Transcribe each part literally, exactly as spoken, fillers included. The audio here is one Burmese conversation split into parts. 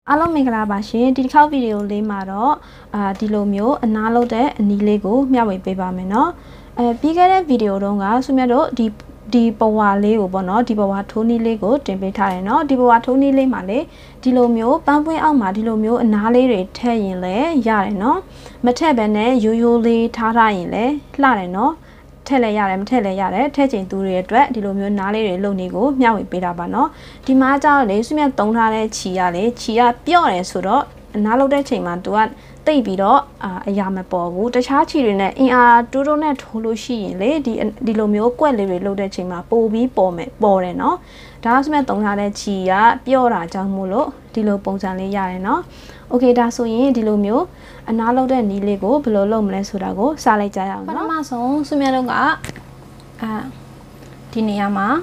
အားလုံးမင်္ဂလာပါရှင်ဒီတစ်ခေါက်ဗီဒီယိုလေးမှာတော့အာဒီလိုမျိုးအနားလုပ်တဲ့အနီးလေးကိုမျှဝေပေးပါမယ်เนาะအဲပြီးခဲ့တဲ့ဗီဒီယိုတုန်းကဆုမြတ်တို့ဒီဒီပဝါလေးကိုပေါ့เนาะဒီပဝါထိုးနည်းလေးကိုတင်ပေးထားတယ်เนาะဒီပဝါထိုးနည်းလေးမှာလေဒီလိုမျိုးပန်းပွင့်အောက်မှာဒီလိုမျိုးအနားလေးတွေထည့်ရင်လည်းရတယ်เนาะမထည့်ဘဲနဲ့ရိုးရိုးလေးထားထားရင်လည်းလှတယ်เนาะထည့်လဲရတယ်မထည့်လဲရတယ်ထည့်ချိန်သူတွေအတွက်ဒီလိုမျိုးနားလေးတွေလုံနေကိုမျှဝေပေးတာပါเนาะဒီမှာကြောက်လေဆုမြတ်တုံးထားတဲ့ခြီရလေခြီရပြော့တယ်ဆိုတော့နားလုတ်တဲ့ချိန်မှာသူကတိတ်ပြီးတော့အာအရာမပေါ်ဘူးတခြားခြီတွေနဲ့အင်အားတိုးတိုးနဲ့ထိုးလို့ရှိရင်လေဒီဒီလိုမျိုးကွက်လေးတွေလုတ်တဲ့ချိန်မှာပိုပြီးပေါ်မယ်ပေါ်တယ်เนาะဒါဆုမြတ်တုံးထားတဲ့ခြီရပြော့တာကြောင့်မို့လို့ဒီလိုပုံစံလေးရတယ်เนาะโอเคဒါဆိုရင်ဒီလိုမျိုးအနားလောက်တဲ့နီးလေးကိုဘယ်လိုလုပ်မလဲဆိုတာကိုစလိုက်ကြရအောင်เนาะပထမဆုံးဆုမြတ်တို့ကအာဒီနေရာမှာ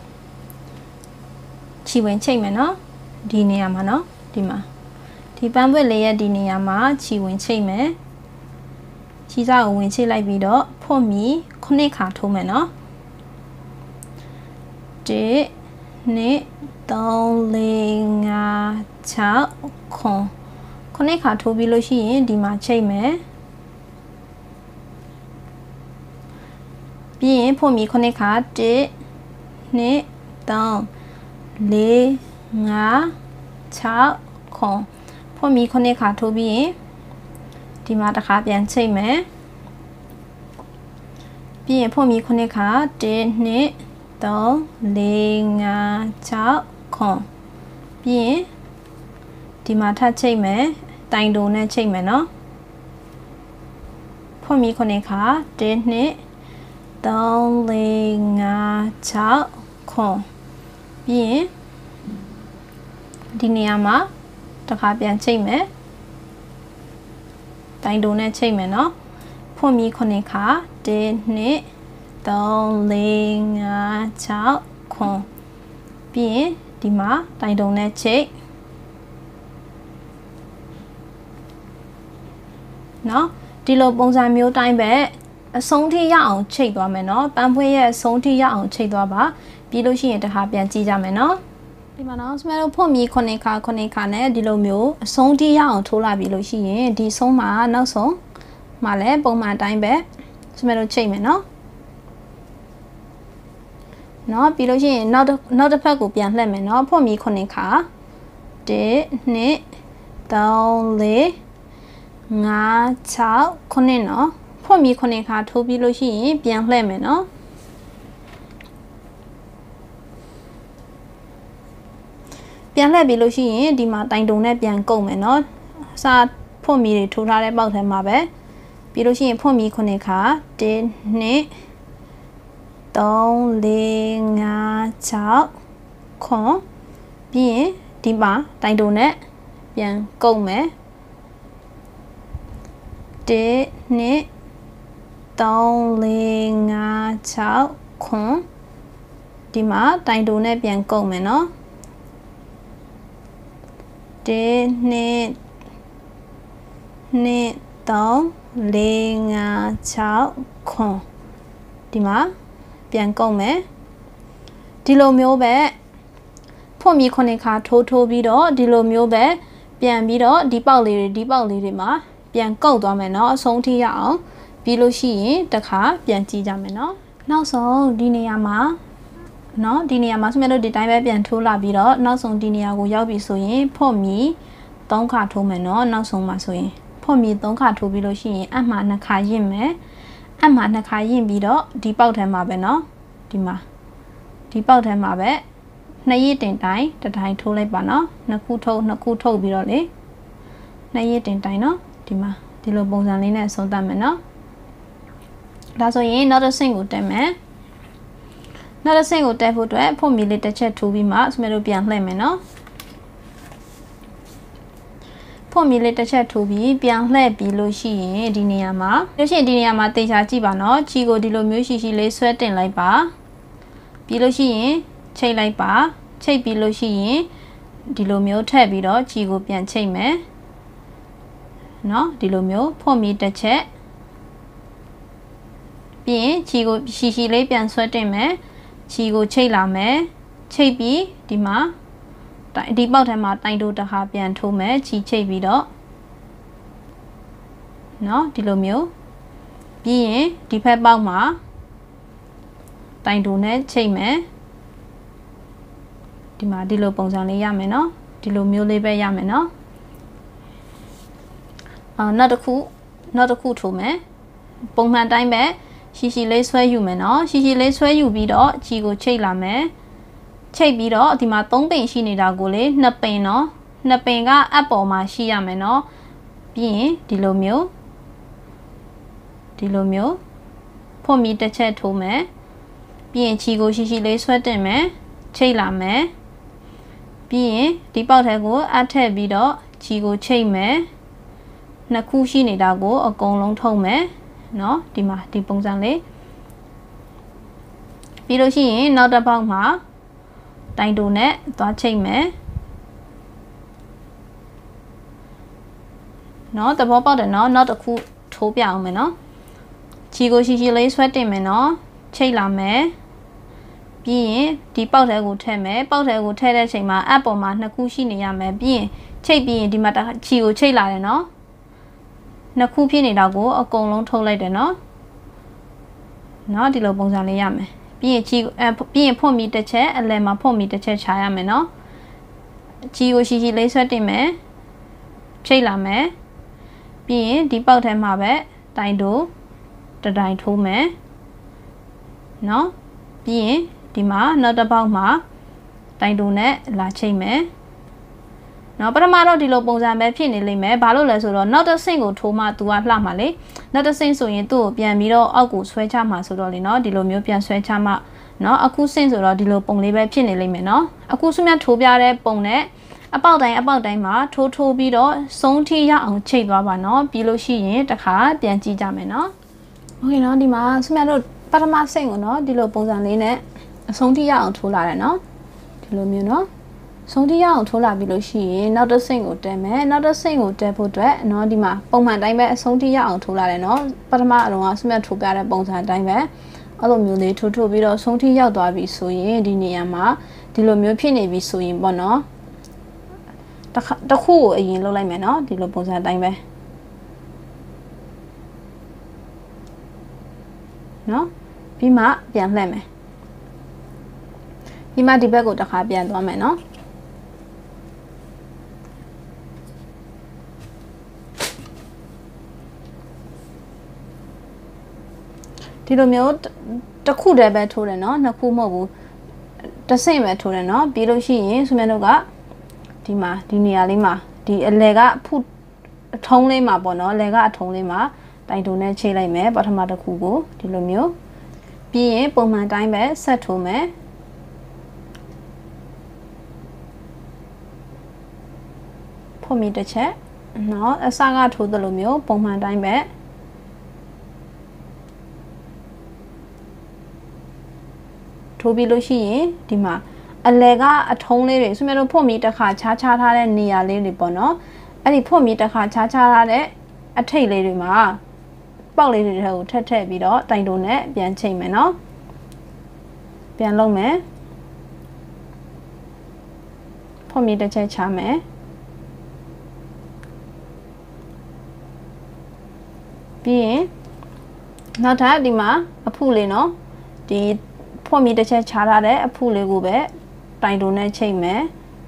ခြီဝင်ချိတ်မယ်เนาะဒီနေရာမှာเนาะဒီမှာဒီပန်းပွင့်လေးရဲ့ဒီနေရာမှာခြီဝင်ချိတ်မယ်ခြီစားကိုဝင်ချိတ်လိုက်ပြီးတော့ဖွတ်မီခုနှစ်ခါထိုးမယ်เนาะ1 2 3 4 5 6 9ခုနှစ်ခါထိုးပြီးလို့ရှိရင်ဒီမှာချိတ်မယ်ပြီးရင်ဖွင့်ပြီးခုနှစ်ခါ1 2 3 4 5 6 9ဖွင့်ပြီးခုနှစ်ခါထိုးပြီးရင်ဒီမှာတစ်ခါပြန်ချိတ်မယ်ပြီးရင်ဖွင့်ပြီးခုနှစ်ခါ1 2 3 4 5 6 9ပြီးရင်ဒီမှာထပ်ချိတ်မယ်တိုင်တုံနဲ့ချိတ်မယ်เนาะဖွင့်ပြီးခုနှစ်ခါ1 2 3 4 5 6 9ပြီးရင်ဒီနေရာမှာတစ်ခါပြန်ချိတ်မယ်တိုင်တုံနဲ့ချိတ်မယ်เนาะဖွင့်ပြီးခုနှစ်ခါ1 2 3 4 5 6 9ပြီးရင်ဒီမှာတိုင်တုံနဲ့ချိတ်เนาะဒီလိုပုံစံမျိုးတိုင်းပဲအဆုံးထိရအောင်ချိတ်သွားမယ်เนาะပန်းပွင့်ရဲ့အဆုံးထိရအောင်ချိတ်သွားပါပြီးလို့ရှိရင်တခါပြန်ကြည့်ကြမယ်เนาะဒီမှာเนาะစမဲတို့ဖွင့်ပြီးခုနှစ်ခါခုနှစ်ခါနဲ့ဒီလိုမျိုးအဆုံးထိရအောင်ထိုးလာပြီးလို့ရှိရင်ဒီဆုံးမှာနောက်ဆုံးမှာလည်းပုံမှန်တိုင်းပဲစမဲတို့ချိတ်မယ်เนาะเนาะပြီးလို့ရှိရင်နောက်နောက်တစ်ဖက်ကိုပြန်လှည့်မယ်เนาะဖွင့်ပြီးခုနှစ်ခါ1 2 3 4 5 6 9เนาะဖွင့်ပြီးခုနှစ်ခါထိုးပြီးလို့ရှိရင်ပြန်လှည့်မယ်เนาะပြန်လှည့်ပြီးလို့ရှိရင်ဒီမှာတိုင်တုံနဲ့ပြန်ကုတ်မယ်เนาะအစားဖွင့်ပြီးထိုးထားတဲ့ပေါက်ထဲမှာပဲပြီးလို့ရှိရင်ဖွင့်ပြီးခုနှစ်ခါ1 2 3 4 5 6 9ပြီးရင်ဒီမှာတိုင်တုံနဲ့ပြန်ကုတ်မယ်1 2 3 4 5 6 9ဒီမှာတိုင်တုံနဲ့ပြန်ကုတ်မယ်เนาะ1 2 2 3 4 5 6 9ဒီမှာပြန်ကုတ်မယ်ဒီလိုမျိုးပဲဖွင့်ပြီးခုနှစ်ခါထိုးထိုးပြီးတော့ဒီလိုမျိုးပဲပြန်ပြီးတော့ဒီပေါက်လေးတွေဒီပေါက်လေးတွေမှာပြန်ကုတ်သွားမယ်เนาะအဆုံးထိရအောင်ပြီးလို့ရှိရင်တခါပြန်ကြည့်ကြမယ်เนาะနောက်ဆုံးဒီနေရာမှာเนาะဒီနေရာမှာစမတို့ဒီတိုင်းပဲပြန်ထိုးလာပြီးတော့နောက်ဆုံးဒီနေရာကိုရောက်ပြီဆိုရင်ဖွင့်ပြီးသုံးခါထိုးမယ်เนาะနောက်ဆုံးမှာဆိုရင်ဖွင့်ပြီးသုံးခါထိုးပြီးလို့ရှိရင်အမှနှစ်ခါရင့်မယ်အမှနှစ်ခါရင့်ပြီးတော့ဒီပေါက်ထဲမှာပဲเนาะဒီမှာဒီပေါက်ထဲမှာပဲနှစ်ရည်တင်တိုင်းတစ်တိုင်းထိုးလိုက်ပါเนาะနှစ်ခုထုတ်နှစ်ခုထုတ်ပြီးတော့လေနှစ်ရည်တင်တိုင်းเนาะဒီမှာဒီလိုပုံစံလေးနဲ့ဆုံးသတ်မယ်เนาะဒါဆိုရင်နောက်တစ်ဆင့်ကိုတက်မယ်နောက်တစ်ဆင့်ကိုတက်ဖို့အတွက်ဖွင့်မီလေးတစ်ချက်ထိုးပြီးမှစမတို့ပြန်လှည့်မယ်เนาะဖွင့်မီလေးတစ်ချက်ထိုးပြီးပြန်လှည့်ပြီးလို့ရှိရင်ဒီနေရာမှာလို့ရှိရင်ဒီနေရာမှာတေချာကြည့်ပါเนาะခြီကိုဒီလိုမျိုးရှိရှိလေးဆွဲတင်လိုက်ပါပြီးလို့ရှိရင်ချိတ်လိုက်ပါချိတ်ပြီးလို့ရှိရင်ဒီလိုမျိုးထည့်ပြီးတော့ခြီကိုပြန်ချိတ်မယ်เนาะဒီလိုမျိုးဖွင့်ပြီးတစ်ချက်ပြီးရင်ခြီကိုရှိရှိလေးပြန်ဆွဲတင်မယ်ခြီကိုချိတ်လာမယ်ချိတ်ပြီးဒီမှာတိုင်ဒီပေါက်ထဲမှာတိုင်တိုးတစ်ခါပြန်ထိုးမယ်ချီချိတ်ပြီးတော့နော်ဒီလိုမျိုးပြီးရင်ဒီဖက်ပေါက်မှာတိုင်တိုးနဲ့ချိတ်မယ်ဒီမှာဒီလိုပုံစံလေးရမယ်နော်ဒီလိုမျိုးလေးပဲရမယ်နော်အာနောက်တစ်ခုနောက်တစ်ခုထိုးမယ်ပုံမှန်တိုင်းပဲရှီရှီလေးဆွဲယူမယ်နော်ရှီရှီလေးဆွဲယူပြီးတော့ချီကိုချိတ်လာမယ်ချိတ်ပြီးတော့ဒီမှာသုံးပင်ရှိနေတာကိုလေနှစ်ပင်နော်နှစ်ပင်ကအပ်ပေါ်မှာရှိရမယ်နော်ပြီးရင်ဒီလိုမျိုးဒီလိုမျိုးဖွင့်ပြီးတစ်ချက်ထိုးမယ်ပြီးရင်ချီကိုရှီရှီလေးဆွဲတင်မယ်ချိတ်လာမယ်ပြီးရင်ဒီပေါက်ထဲကိုအပ်ထည့်ပြီးတော့ချီကိုချိတ်မယ်နှစ်ခုရှိနေတာကိုအကုန်လုံးထုတ်မယ်နော်ဒီမှာဒီပုံစံလေးပြီးလို့ရှိရင်နောက်တစ်ပေါက်မှာတိုင်တိုနဲ့သွားချိတ်မယ်နော်သဘောပေါက်တယ်နော်နောက်တစ်ခုထိုးပြအောင်မယ်နော်ချီကိုရှီရှီလေးဆွဲတင်မယ်နော်ချိတ်လာမယ်ပြီးရင်ဒီပေါက်ထဲကိုထည့်မယ်ပေါက်ထဲကိုထည့်တဲ့အချိန်မှာအပ်ပေါ်မှာနှစ်ခုရှိနေရမယ်ပြီးရင်ချိတ်ပြီးရင်ဒီမှာချီကိုချိတ်လာတယ်နော်နှစ်ခုဖြစ်နေတာကိုအကုန်လုံးထုတ်လိုက်တယ်နော်နော်ဒီလိုပုံစံလေးရမယ်ပြီးရင်ချီအပြီးရင်ဖွင့်ပြီးတစ်ချက်အလယ်မှာဖွင့်ပြီးတစ်ချက်ခြာရမယ်နော်ချီကိုရှီရှီလေးဆွဲတင်မယ်ချိတ်လာမယ်ပြီးရင်ဒီပေါက်ထဲမှာပဲတိုင်တိုတတိုင်ထိုးမယ်နော်ပြီးရင်ဒီမှာနောက်တစ်ပေါက်မှာတိုင်တိုနဲ့လာချိတ်မယ်နော်ပထမတော့ဒီလိုပုံစံပဲဖြစ်နေလိမ့်မယ်ဘာလို့လဲဆိုတော့နောက်တစ်ဆင့်ကိုထိုးမှ तू ကလှမှာလေနောက်တစ်ဆင့်ဆိုရင်သူ့ကိုပြန်ပြီးတော့အောက်ကိုဆွဲချမှာဆိုတော့လေနော်ဒီလိုမျိုးပြန်ဆွဲချမှနော်အခုဆင့်ဆိုတော့ဒီလိုပုံလေးပဲဖြစ်နေလိမ့်မယ်နော်အခုဆုမြတ်ထိုးပြတဲ့ပုံနဲ့အပေါက်တိုင်းအပေါက်တိုင်းမှာထိုးထိုးပြီးတော့ဆုံးထိရအောင်ချိတ်သွားပါနော်ပြီးလို့ရှိရင်တစ်ခါပြန်ကြည့်ကြမယ်နော်โอเคနော်ဒီမှာဆုမြတ်တို့ပထမဆင့်ကိုနော်ဒီလိုပုံစံလေးနဲ့အဆုံးထိရအောင်ထိုးလာတယ်နော်ဒီလိုမျိုးနော်ဆုံးထိရအောင်ထိုးလာပြီးလို့ရှိရင်နောက်တစ်ဆင့်ကိုတက်မယ်နောက်တစ်ဆင့်ကိုတက်ဖို့အတွက်เนาะဒီမှာပုံမှန်တိုင်းပဲအဆုံးထိရအောင်ထိုးလာတယ်เนาะပထမအလုံးကဆုမြတ်ထိုးပြတဲ့ပုံစံတိုင်းပဲအဲ့လိုမျိုးလေးထိုးထိုးပြီးတော့ဆုံးထိရောက်သွားပြီဆိုရင်ဒီနေရာမှာဒီလိုမျိုးဖြစ်နေပြီဆိုရင်ပေါ့เนาะတစ်ခုကိုအရင်လုပ်လိုက်မယ်เนาะဒီလိုပုံစံတိုင်းပဲเนาะပြီးမှပြန်လှည့်မယ်ပြီးမှဒီဘက်ကိုတစ်ခါပြန်သွားမယ်เนาะဒီလိုမျိုးတစ်ခုတည်းပဲထိုးတယ်เนาะနှစ်ခုမဟုတ်ဘူးတစ်ဆင့်ပဲထိုးတယ်เนาะပြီးလို့ရှိရင်ဆုမြတ်တို့ကဒီမှာဒီနေရာလေးမှာဒီအလဲကအဖုအထုံးလေးမှာပေါ့เนาะအလဲကအထုံးလေးမှာတိုင်တုံနဲ့ချိတ်လိုက်မယ်ပထမတစ်ခုကိုဒီလိုမျိုးပြီးရင်ပုံမှန်တိုင်းပဲဆက်ထိုးမယ်ဖို့မီတစ်ချက်เนาะအစကထိုးသလိုမျိုးပုံမှန်တိုင်းပဲထိုးပြီးလို့ရှိရင်ဒီမှာအလဲကအထုံးလေးတွေဆုမြတ်တို့ဖို့မီတစ်ခါခြားခြားထားတဲ့နေရာလေးတွေပေါ့နော်အဲ့ဒီဖို့မီတစ်ခါခြားခြားထားတဲ့အထိတ်လေးတွေမှာပေါက်လေးတွေထဲကိုထက်ထက်ပြီးတော့တိုင်တုံနဲ့ပြန်ချိန်မယ်နော်ပြန်လုံးမယ်ဖို့မီတစ်ချက်ချမယ်ပြီးရင်နောက်ထပ်ဒီမှာအဖုလေးနော်ဒီဖို့မီတစ်ချက်ချထားတဲ့အဖုလေးကိုပဲတိုင်တုံနဲ့ချိန်မယ်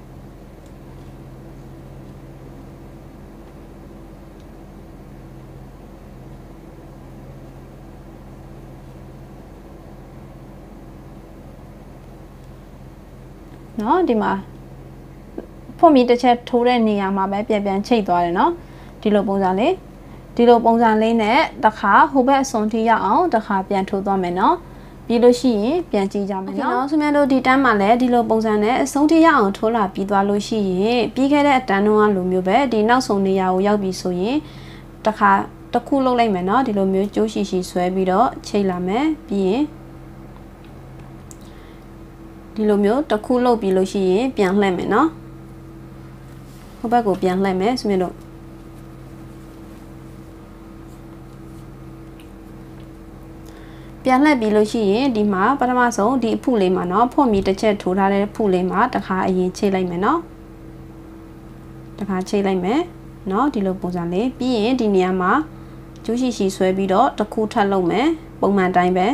နော်ဒီမှာဖို့မီတစ်ချက်ထိုးတဲ့နေရာမှာပဲပြန်ပြန်ချိတ်သွားတယ်နော်ဒီလိုပုံစံလေးဒီလိုပုံစံလေးနဲ့တစ်ခါဟိုဘက်အစွန်ထိရအောင်တစ်ခါပြန်ထိုးသွားမယ်နော်ပြီးလို့ရှိရင်ပြန်ကြည့်ကြမယ်နော်ဆုမြတ်တို့ဒီတန်းမှာလည်းဒီလိုပုံစံနဲ့အဆုံးထိရအောင်ထိုးလာပြီးသွားလို့ရှိရင်ပြီးခဲ့တဲ့အတန်းတုန်းကလိုမျိုးပဲဒီနောက်ဆုံးနေရာကိုရောက်ပြီဆိုရင်တစ်ခါတစ်ခုလုပ်လိုက်မယ်နော်ဒီလိုမျိုးကျိုးရှိရှိဆွဲပြီးတော့ချိတ်လာမယ်ပြီးရင်ဒီလိုမျိုးတစ်ခုလုပ်ပြီးလို့ရှိရင်ပြန်လှည့်မယ်နော်ဟိုဘက်ကိုပြန်လှည့်မယ်ဆုမြတ်တို့ပြန်လှည့်ပြီးလို့ရှိရင်ဒီမှာပထမဆုံးဒီအဖုလေးမှာเนาะဖွင့်ပြီးတစ်ချက်ထိုးထားတဲ့ဖုလေးမှာတစ်ခါအရင်ချိတ်လိုက်မယ်เนาะတခါချိတ်လိုက်မယ်เนาะဒီလိုပုံစံလေးပြီးရင်ဒီနေရာမှာကျိုးရှိရှိဆွဲပြီးတော့တစ်ခုထပ်လုပ်မယ်ပုံမှန်တိုင်းပဲ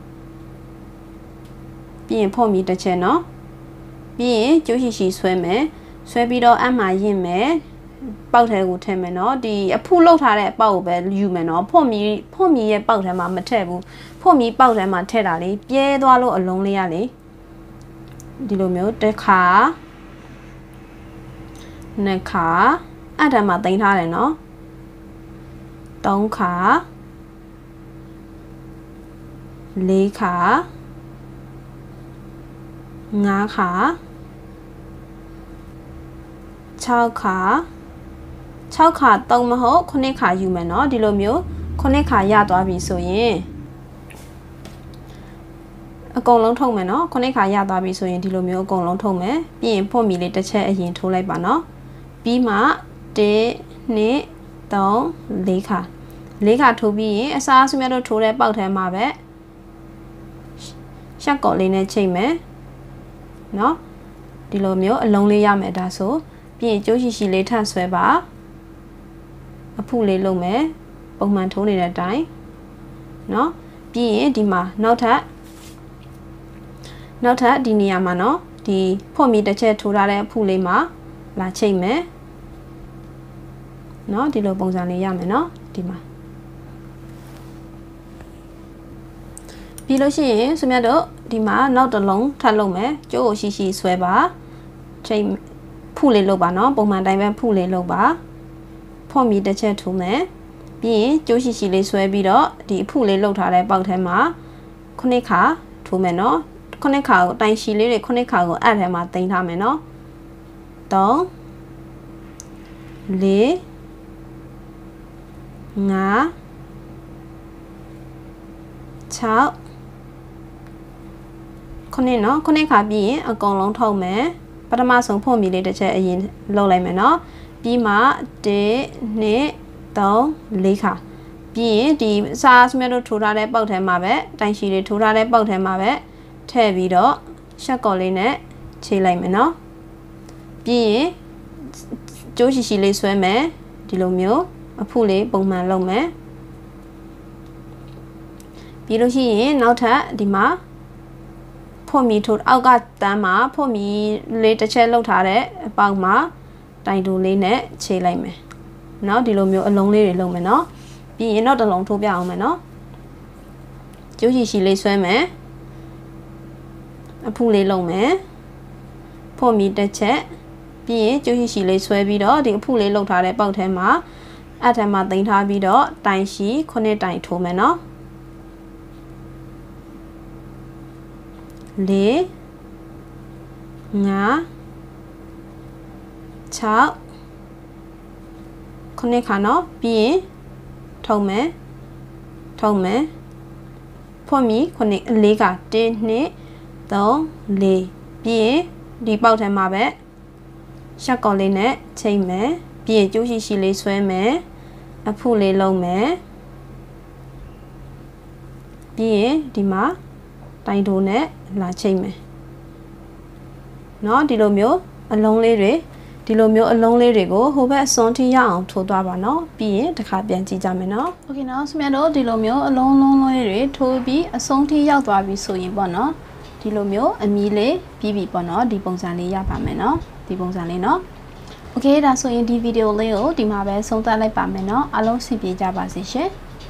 ပြီးရင်ဖော့မီတစ်ချက်เนาะပြီးရင်ကျိုးရှိရှိဆွဲမယ်ဆွဲပြီးတော့အမှရင့်မယ်ပေါက်ထဲကိုထည့်မယ်เนาะဒီအဖုလောက်ထားတဲ့အပေါက်ကိုပဲယူမယ်เนาะဖော့မီဖော့မီရဲ့ပေါက်ထဲမှာမထည့်ဘူးဖော့မီပေါက်ထဲမှာထည့်တာလေပြဲသွားလို့အလုံးလေးရလေဒီလိုမျိုးတစ်ခါနှစ်ခါအဲ့ဒါမှတင်ထားတယ်เนาะသုံးခါလေးခါငါးခါခြောက်ခါခြောက်ခါသုံးမဟုတ်ခုနှစ်ခါယူမယ်เนาะဒီလိုမျိုးခုနှစ်ခါရသွားပြီဆိုရင်အကုန်လုံးထုတ်မယ်เนาะခုနှစ်ခါရသွားပြီဆိုရင်ဒီလိုမျိုးအကုန်လုံးထုတ်မယ်ပြီးရင်ဖော့မီလေးတစ်ချက်အရင်ထိုးလိုက်ပါเนาะပြီးမှတစ်နှစ်သုံးလေးခါလေးခါထိုးပြီးရင်အစားအစမြတ်တို့ထိုးတဲ့ပေါက်ထဲမှာပဲရှက်ကော်လေးနဲ့ချိန်မယ်เนาะဒီလိုမျိုးအလုံးလေးရမယ်ဒါဆိုပြီးရင်ကျိုးရှိရှိလေးထပ်ဆွဲပါအဖုလေးလုပ်မယ်ပုံမှန်ထိုးနေတဲ့အတိုင်းเนาะပြီးရင်ဒီမှာနောက်ထပ်နောက်ထပ်ဒီနေရာမှာเนาะဒီဖော့မီတစ်ချက်ထိုးထားတဲ့အဖုလေးမှာလာချိန်မယ်เนาะဒီလိုပုံစံလေးရမယ်เนาะဒီမှာပြီးလို့ရှိရင်ဆိုမြတ်တို့ဒီမှာနောက်တစ်လုံးထပ်လုပ်မယ်ကျိုးကိုရှိရှိဆွဲပါချိန်ဖုလေးလုပ်ပါเนาะပုံမှန်တိုင်းပဲဖုလေးလုပ်ပါဖော့မီတစ်ချက်ထိုးမယ်ပြီးရင်ကျိုးရှိရှိလေးဆွဲပြီးတော့ဒီအဖုလေးလုပ်ထားတဲ့ပေါက်ထဲမှာခုနှစ်ခါထိုးမယ်เนาะခုနှစ်ခါကိုတိုင်ရှည်လေးတွေခုနှစ်ခါကိုအဲ့ထဲမှာတင်ထားမယ်เนาะသုံးလေးငါးခြောက်ခုနှစ်เนาะခုနှစ်ခါပြီးရင်အကုန်လုံးထုတ်မယ်ပထမဆုံးဖော့မီလေးတစ်ချက်အရင်လုပ်လိုက်မယ်เนาะပြီးမှတစ်နှစ်သုံးလေးခါပြီးရင်ဒီစားစမြတ်တို့ထိုးထားတဲ့ပေါက်ထဲမှာပဲတိုင်ရှည်လေးထိုးထားတဲ့ပေါက်ထဲမှာပဲထည့်ပြီးတော့ရှက်ကော်လေးနဲ့ခြေလိုက်မယ်เนาะပြီးရင်ကျိုးရှိရှိလေးဆွဲမယ်ဒီလိုမျိုးအဖုလေးပုံမှန်လုပ်မယ်ပြီးလို့ရှိရင်နောက်ထပ်ဒီမှာဖော့မီထိုးအောက်ကတန်းမှာဖော့မီလေးတစ်ချက်လောက်ထားတဲ့အပေါက်မှာတိုင်တူလေးနဲ့ခြေလိုက်မယ်เนาะဒီလိုမျိုးအလုံးလေးတွေလုပ်မယ်เนาะပြီးရင်တော့တစ်လုံးထိုးပြအောင်မယ်เนาะကျိုးရှိရှိလေးဆွဲမယ်အဖုလေးလုပ်မယ်ဖော့မီတစ်ချက်ပြီးရင်ကျိုးရှိရှိလေးဆွဲပြီးတော့ဒီအဖုလေးလောက်ထားတဲ့ပေါက်ထဲမှာအဲ့ထဲမှာတင်ထားပြီးတော့တိုင်ရှိခုနှစ်တိုင်ထိုးမယ်เนาะလေးငါးခြောက်ခုနှစ်ခါเนาะပြီးရင်ထုံမယ်ထုံမယ်ဖော့မီခုနှစ်လေးကတစ်နှစ်သုံးလေးပြီးရင်ဒီပေါက်ထဲမှာပဲရှက်ကော်လေးနဲ့ချိန်မယ်ပြီးရင်ကျိုးရှိရှိလေးဆွဲမယ်အဖုလေးလုံးမယ်ပြီးရင်ဒီမှာတိုင်တိုးနဲ့လာချိန်မယ်เนาะဒီလိုမျိုးအလုံးလေးတွေဒီလိုမျိုးအလုံးလေးတွေကိုဟိုဘက်အစွန်းထိရအောင်ထိုးသွားပါเนาะပြီးရင်တစ်ခါပြန်ကြည့်ကြမယ်เนาะโอเคเนาะဆမြတ်တို့ဒီလိုမျိုးအလုံးလုံးလေးတွေထိုးပြီးအစွန်းထိရောက်သွားပြီဆိုရင်ပေါ့เนาะဒီလိုမျိုးအမီးလေးပြီးပြီပေါ့เนาะဒီပုံစံလေးရပါမယ်เนาะဒီပုံစံလေးเนาะโอเคဒါဆိုရင်ဒီဗီဒီယိုလေးကိုဒီမှာပဲဆုံးသတ်လိုက်ပါမယ်เนาะအားလုံးဆင်ပြေကြပါစေရှင်